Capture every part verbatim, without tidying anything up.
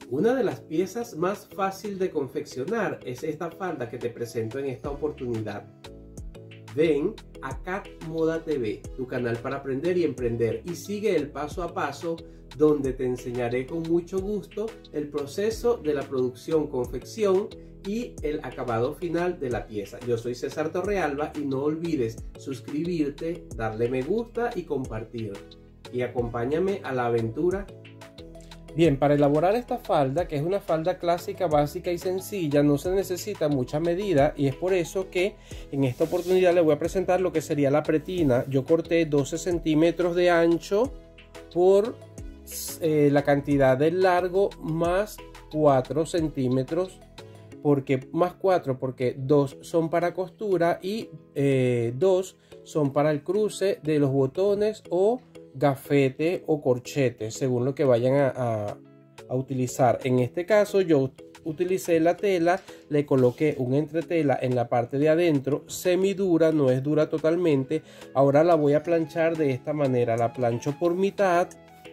Una de las piezas más fácil de confeccionar es esta falda que te presento en esta oportunidad. Ven a Cat Moda T V, tu canal para aprender y emprender, y sigue el paso a paso donde te enseñaré con mucho gusto el proceso de la producción, confección y el acabado final de la pieza. Yo soy César Torrealba y no olvides suscribirte, darle me gusta y compartir. Y acompáñame a la aventura. Bien, para elaborar esta falda, que es una falda clásica, básica y sencilla, no se necesita mucha medida, y es por eso que en esta oportunidad les voy a presentar lo que sería la pretina. Yo corté doce centímetros de ancho por eh, la cantidad de largo más cuatro centímetros, porque más cuatro porque dos son para costura y eh, dos son para el cruce de los botones o gafete o corchete, según lo que vayan a, a, a utilizar. En este caso yo utilicé la tela, le coloqué un entretela en la parte de adentro, semidura, no es dura totalmente. Ahora la voy a planchar de esta manera, la plancho por mitad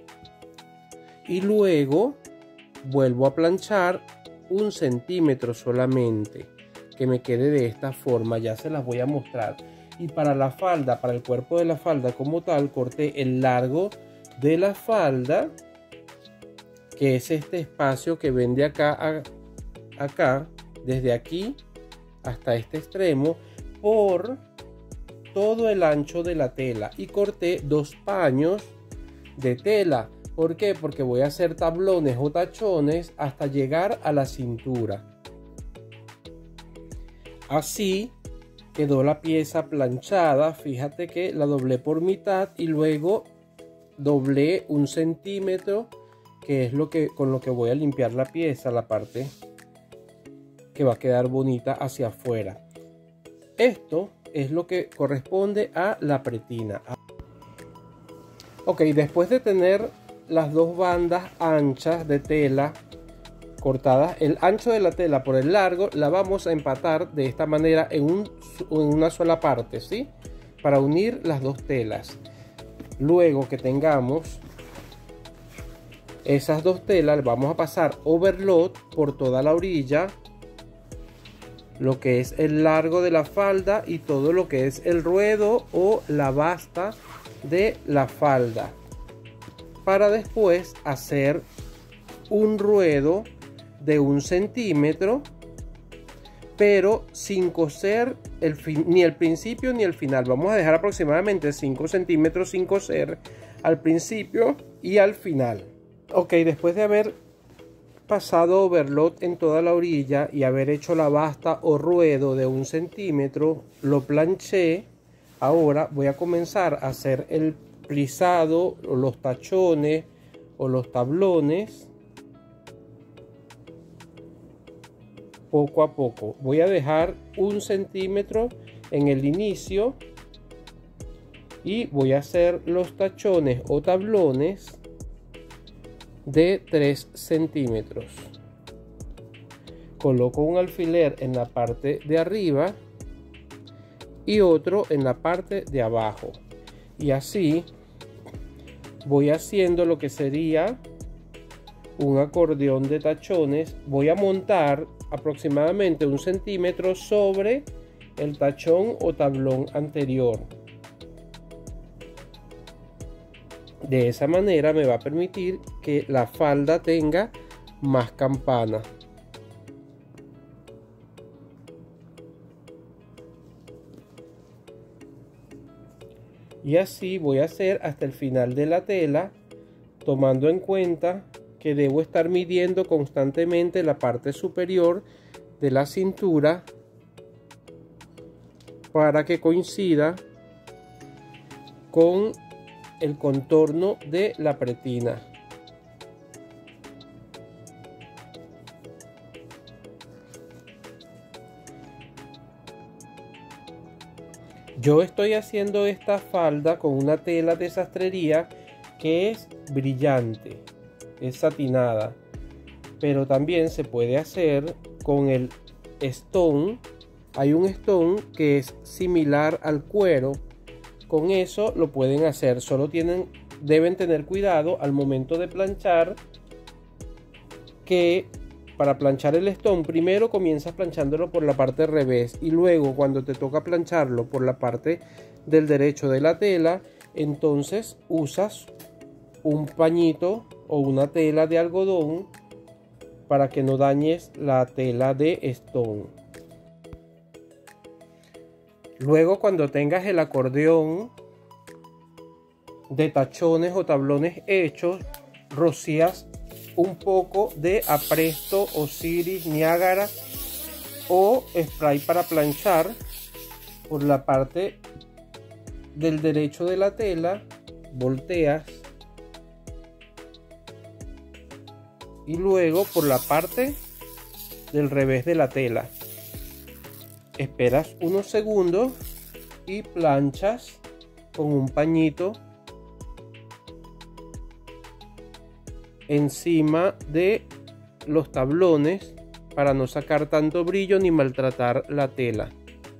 y luego vuelvo a planchar un centímetro solamente, que me quede de esta forma. Ya se las voy a mostrar. Y para la falda, para el cuerpo de la falda como tal, corté el largo de la falda, que es este espacio que ven de acá a acá, desde aquí hasta este extremo, por todo el ancho de la tela, y corté dos paños de tela. ¿Por qué? Porque voy a hacer tablones o tachones hasta llegar a la cintura. Así quedó la pieza planchada. Fíjate que la doblé por mitad y luego doblé un centímetro, que es lo que con lo que voy a limpiar la pieza, la parte que va a quedar bonita hacia afuera. Esto es lo que corresponde a la pretina. Ok, después de tener las dos bandas anchas de tela cortadas, el ancho de la tela por el largo, la vamos a empatar de esta manera en, un, en una sola parte, ¿sí? Para unir las dos telas. Luego que tengamos esas dos telas, vamos a pasar overlock por toda la orilla, lo que es el largo de la falda y todo lo que es el ruedo o la basta de la falda, para después hacer un ruedo de un centímetro, pero sin coser el fin, ni el principio ni el final. Vamos a dejar aproximadamente cinco centímetros sin coser al principio y al final. Ok, después de haber pasado overlock en toda la orilla y haber hecho la basta o ruedo de un centímetro, lo planché. Ahora voy a comenzar a hacer el plisado o los tachones o los tablones poco a poco. Voy a dejar un centímetro en el inicio y voy a hacer los tachones o tablones de tres centímetros. Coloco un alfiler en la parte de arriba y otro en la parte de abajo, y así voy haciendo lo que sería un acordeón de tachones. Voy a montar aproximadamente un centímetro sobre el tachón o tablón anterior. De esa manera me va a permitir que la falda tenga más campana. Y así voy a hacer hasta el final de la tela, tomando en cuenta que debo estar midiendo constantemente la parte superior de la cintura para que coincida con el contorno de la pretina. Yo estoy haciendo esta falda con una tela de sastrería que es brillante, es satinada, pero también se puede hacer con el stone. Hay un stone que es similar al cuero. Con eso lo pueden hacer, solo tienen, deben tener cuidado al momento de planchar que para planchar el listón, primero comienzas planchándolo por la parte revés y luego cuando te toca plancharlo por la parte del derecho de la tela, entonces usas un pañito o una tela de algodón para que no dañes la tela de stone. Luego, cuando tengas el acordeón de tachones o tablones hechos, rocías un poco de Apresto, Osiris, Niágara o spray para planchar por la parte del derecho de la tela, volteas y luego por la parte del revés de la tela. Esperas unos segundos y planchas con un pañito encima de los tablones para no sacar tanto brillo ni maltratar la tela.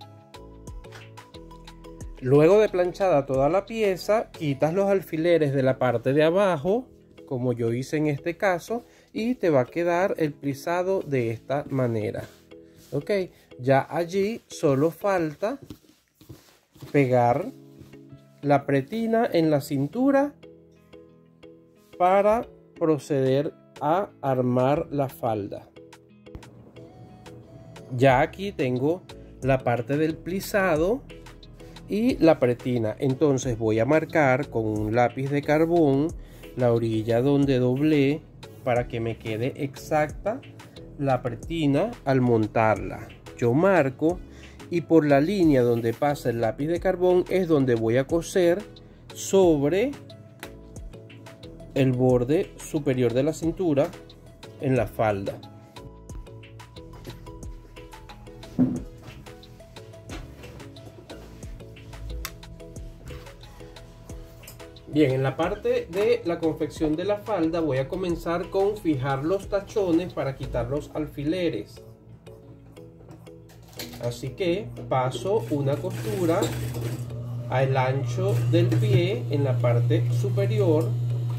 Luego de planchada toda la pieza, quitas los alfileres de la parte de abajo, como yo hice en este caso, y te va a quedar el plisado de esta manera. Ok, ya allí solo falta pegar la pretina en la cintura para proceder a armar la falda. Ya aquí tengo la parte del plisado y la pretina, entonces voy a marcar con un lápiz de carbón la orilla donde doblé para que me quede exacta la pretina al montarla. Yo marco y por la línea donde pasa el lápiz de carbón es donde voy a coser sobre el borde superior de la cintura en la falda. Bien, en la parte de la confección de la falda voy a comenzar con fijar los tachones para quitar los alfileres. Así que paso una costura al ancho del pie en la parte superior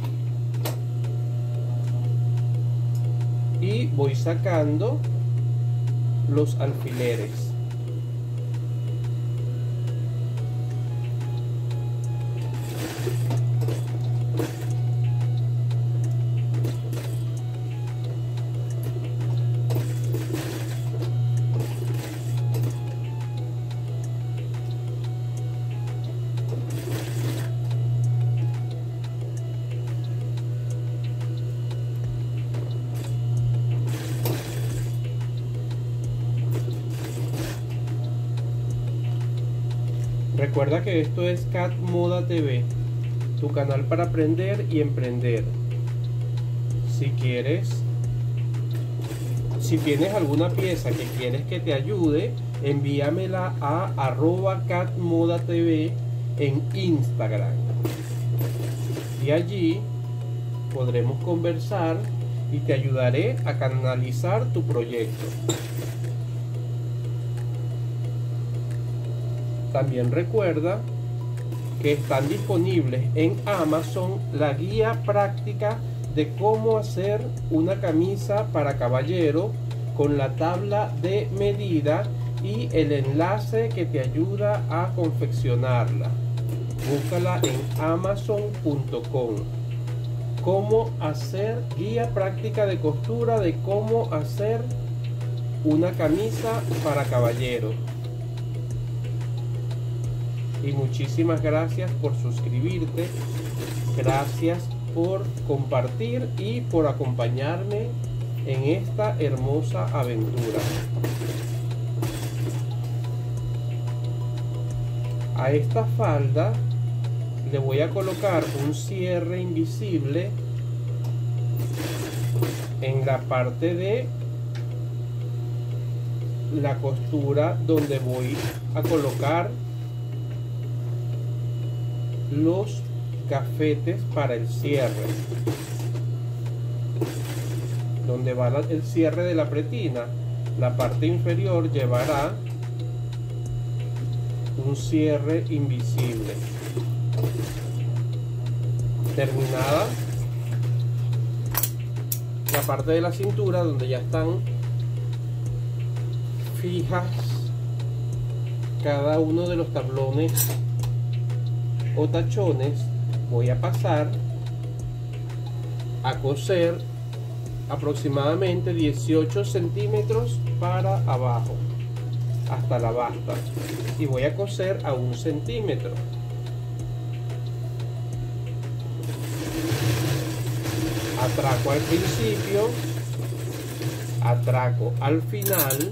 y voy sacando los alfileres. Recuerda que esto es Cat Moda T V, tu canal para aprender y emprender. Si quieres, si tienes alguna pieza que quieres que te ayude, envíamela a arroba Cat Moda T V en Instagram. Y allí podremos conversar y te ayudaré a canalizar tu proyecto. También recuerda que están disponibles en Amazon la guía práctica de cómo hacer una camisa para caballero con la tabla de medida y el enlace que te ayuda a confeccionarla. Búscala en amazon punto com. Cómo hacer guía práctica de costura de cómo hacer una camisa para caballero. Y muchísimas gracias por suscribirte, gracias por compartir y por acompañarme en esta hermosa aventura. A esta falda le voy a colocar un cierre invisible en la parte de la costura donde voy a colocar los gafetes para el cierre, donde va el cierre de la pretina. La parte inferior llevará un cierre invisible. Terminada la parte de la cintura donde ya están fijas cada uno de los tablones o tachones, voy a pasar a coser aproximadamente dieciocho centímetros para abajo hasta la basta, y voy a coser a un centímetro. Atraco al principio, atraco al final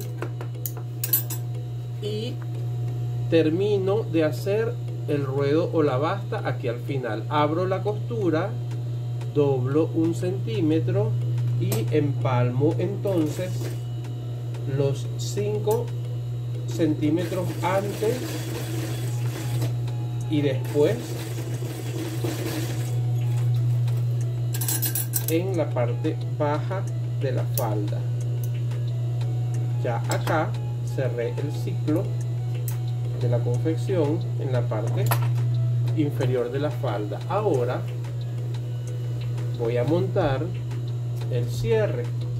y termino de hacer el ruedo o la basta aquí al final. Abro la costura, doblo un centímetro y empalmo entonces los cinco centímetros antes y después en la parte baja de la falda. Ya acá cerré el ciclo de la confección en la parte inferior de la falda. Ahora voy a montar el cierre.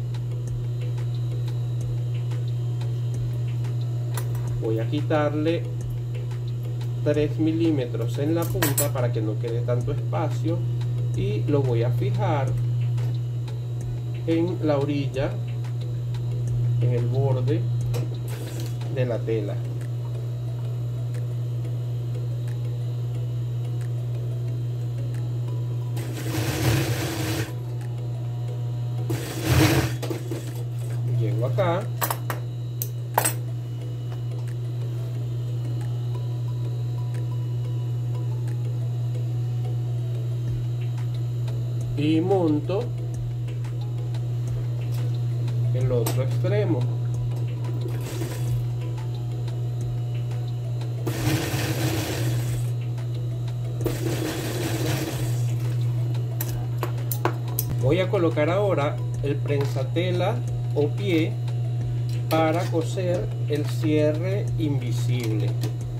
Voy a quitarle tres milímetros en la punta para que no quede tanto espacio y lo voy a fijar en la orilla, en el borde de la tela. Llego acá, y monto el otro extremo. Voy a colocar ahora el prensatela o pie para coser el cierre invisible.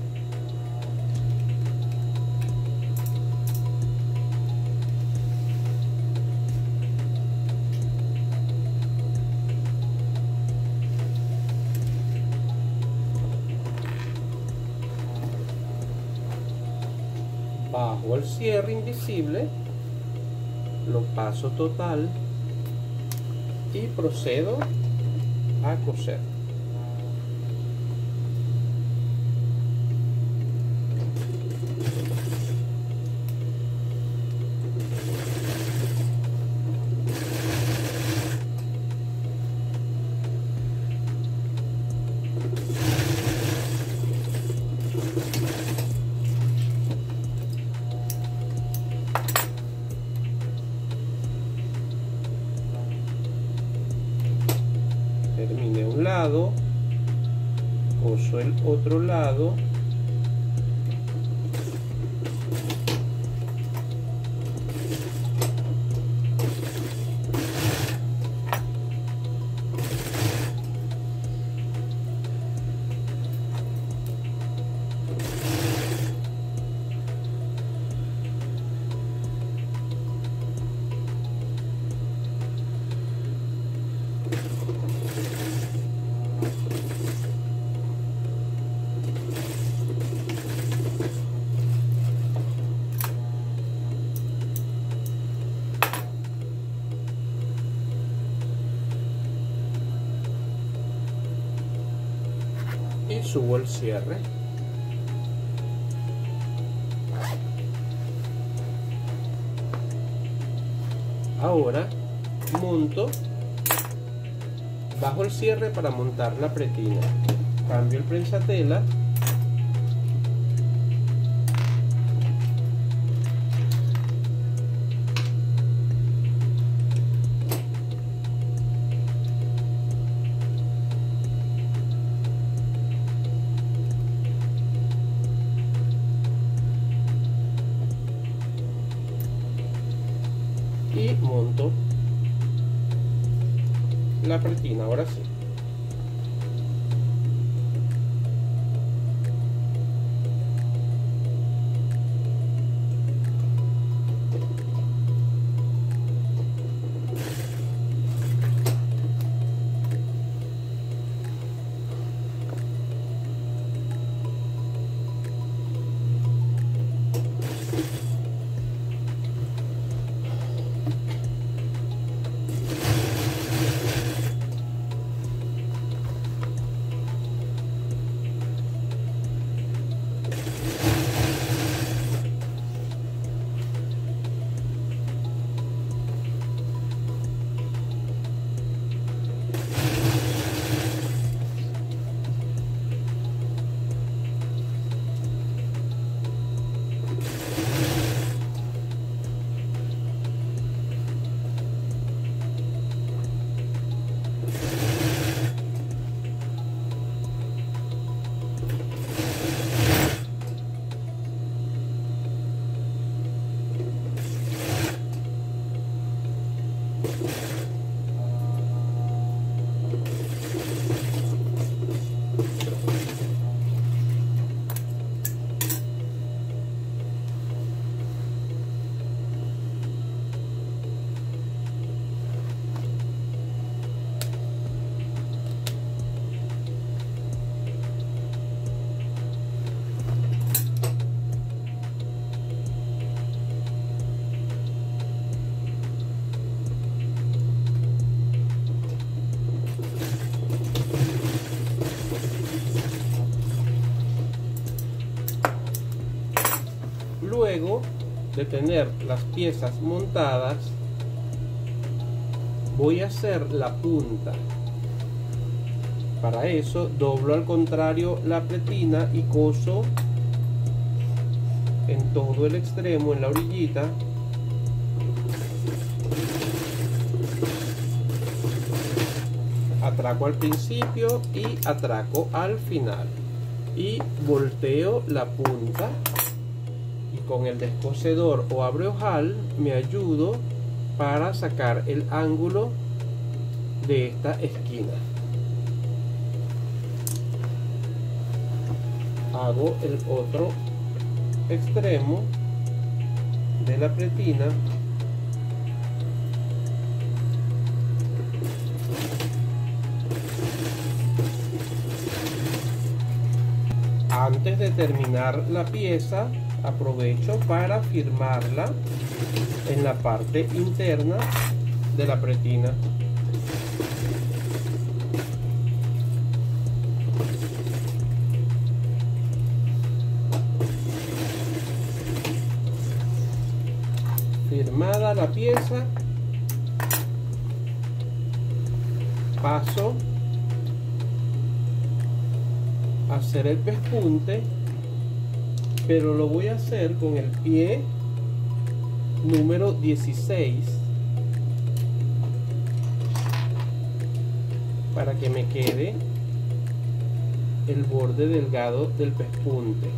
Bajo el cierre invisible, lo paso total y procedo a coser. Terminé un lado, coso el otro lado, y subo el cierre. Ahora monto, bajo el cierre para montar la pretina, cambio el prensatela y monto la pretina. Ahora sí, Luego de tener las piezas montadas, voy a hacer la punta. Para eso doblo al contrario la pretina y coso en todo el extremo, en la orillita, atraco al principio y atraco al final, y volteo la punta. Con el descosedor o abreojal me ayudo para sacar el ángulo de esta esquina. Hago el otro extremo de la pretina. Antes de terminar la pieza, aprovecho para firmarla en la parte interna de la pretina. Firmada la pieza, paso a hacer el pespunte, pero lo voy a hacer con el pie número dieciséis para que me quede el borde delgado del pespunte.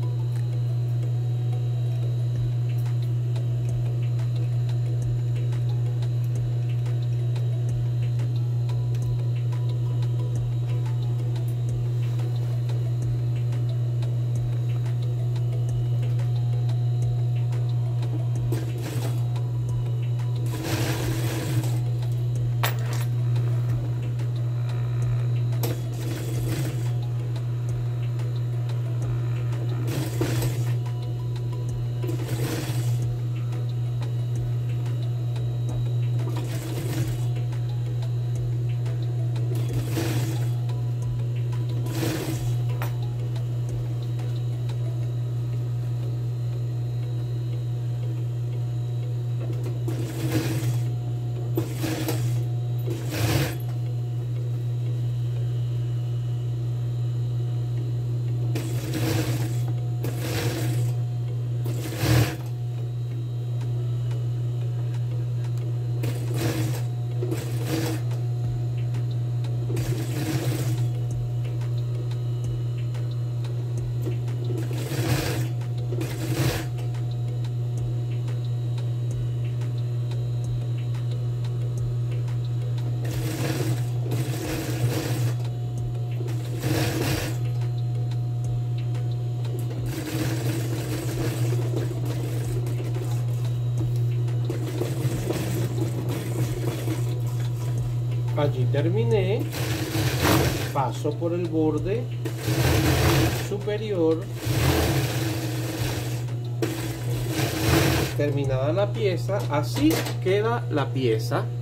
Allí terminé, paso por el borde superior. Terminada la pieza, así queda la pieza.